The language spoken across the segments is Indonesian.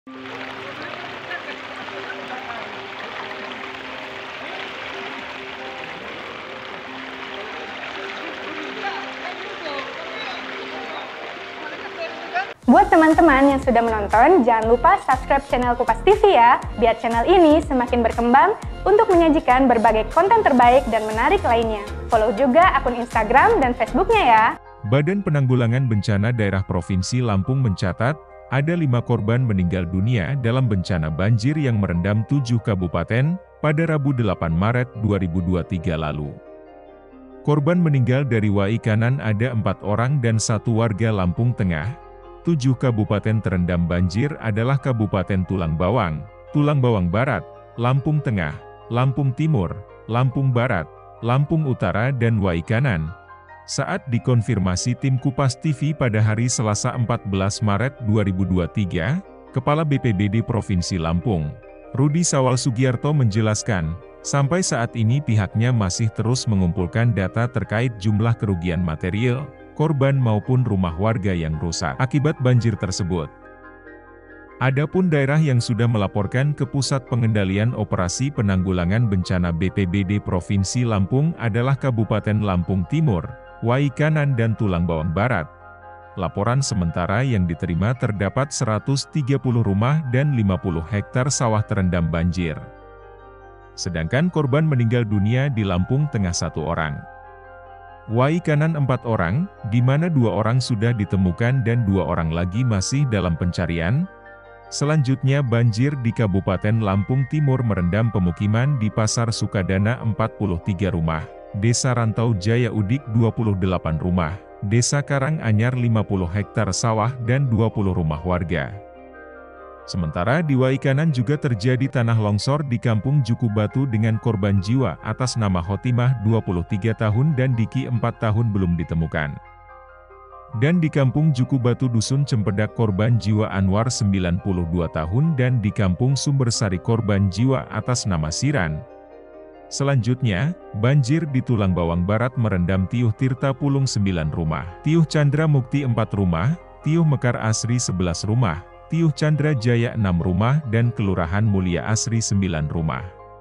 Buat teman-teman yang sudah menonton, jangan lupa subscribe channel Kupas TV ya, biar channel ini semakin berkembang untuk menyajikan berbagai konten terbaik dan menarik lainnya. Follow juga akun Instagram dan Facebooknya ya. Badan Penanggulangan Bencana Daerah Provinsi Lampung mencatat, ada 5 korban meninggal dunia dalam bencana banjir yang merendam 7 kabupaten pada Rabu 8 Maret 2023 lalu. Korban meninggal dari Wai Kanan ada 4 orang dan 1 warga Lampung Tengah. 7 kabupaten terendam banjir adalah Kabupaten Tulang Bawang Barat, Lampung Tengah, Lampung Timur, Lampung Barat, Lampung Utara dan Wai Kanan. Saat dikonfirmasi tim Kupas TV pada hari Selasa 14 Maret 2023, Kepala BPBD Provinsi Lampung, Rudi Sawal Sugiarto menjelaskan, sampai saat ini pihaknya masih terus mengumpulkan data terkait jumlah kerugian material, korban maupun rumah warga yang rusak akibat banjir tersebut. Adapun daerah yang sudah melaporkan ke Pusat Pengendalian Operasi Penanggulangan Bencana BPBD Provinsi Lampung adalah Kabupaten Lampung Timur, Wai Kanan dan Tulang Bawang Barat. Laporan sementara yang diterima terdapat 130 rumah dan 50 hektar sawah terendam banjir. Sedangkan korban meninggal dunia di Lampung Tengah 1 orang. Wai Kanan 4 orang, di mana 2 orang sudah ditemukan dan 2 orang lagi masih dalam pencarian. Selanjutnya banjir di Kabupaten Lampung Timur merendam pemukiman di Pasar Sukadana 43 rumah, Desa Rantau Jaya Udik 28 rumah, Desa Karang Anyar 50 hektar sawah dan 20 rumah warga. Sementara di Wai Kanan juga terjadi tanah longsor di Kampung Juku Batu dengan korban jiwa atas nama Khotimah 23 tahun dan Diki 4 tahun belum ditemukan. Dan di Kampung Juku Batu Dusun Cempedak korban jiwa Anwar 92 tahun dan di Kampung Sumbersari korban jiwa atas nama Siran. Selanjutnya, banjir di Tulang Bawang Barat merendam Tiuh Tirta Pulung 9 rumah, Tiuh Chandra Mukti 4 rumah, Tiuh Mekar Asri 11 rumah, Tiuh Chandra Jaya 6 rumah dan Kelurahan Mulia Asri 9 rumah.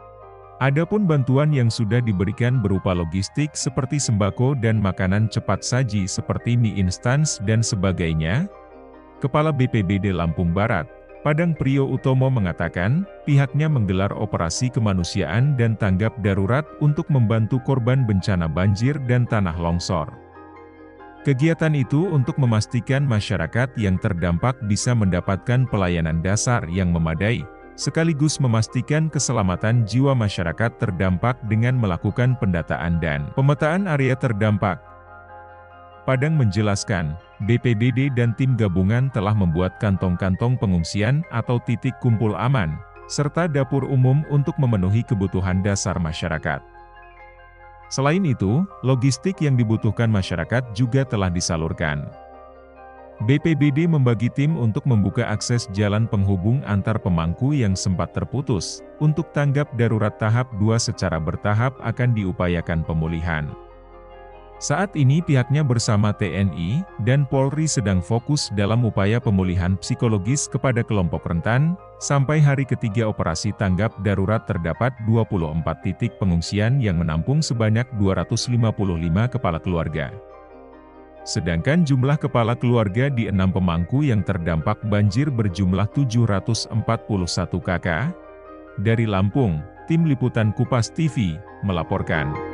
Adapun bantuan yang sudah diberikan berupa logistik seperti sembako dan makanan cepat saji seperti mie instan dan sebagainya. Kepala BPBD Lampung Barat, Padang Priyo Utomo mengatakan, pihaknya menggelar operasi kemanusiaan dan tanggap darurat untuk membantu korban bencana banjir dan tanah longsor. Kegiatan itu untuk memastikan masyarakat yang terdampak bisa mendapatkan pelayanan dasar yang memadai, sekaligus memastikan keselamatan jiwa masyarakat terdampak dengan melakukan pendataan dan pemetaan area terdampak. Padang menjelaskan, BPBD dan tim gabungan telah membuat kantong-kantong pengungsian atau titik kumpul aman, serta dapur umum untuk memenuhi kebutuhan dasar masyarakat. Selain itu, logistik yang dibutuhkan masyarakat juga telah disalurkan. BPBD membagi tim untuk membuka akses jalan penghubung antar pemangku yang sempat terputus. Untuk tanggap darurat tahap 2 secara bertahap akan diupayakan pemulihan. Saat ini pihaknya bersama TNI dan Polri sedang fokus dalam upaya pemulihan psikologis kepada kelompok rentan. Sampai hari ketiga operasi tanggap darurat terdapat 24 titik pengungsian yang menampung sebanyak 255 kepala keluarga. Sedangkan jumlah kepala keluarga di 6 pemangku yang terdampak banjir berjumlah 741 kakak. Dari Lampung, Tim Liputan Kupas TV melaporkan.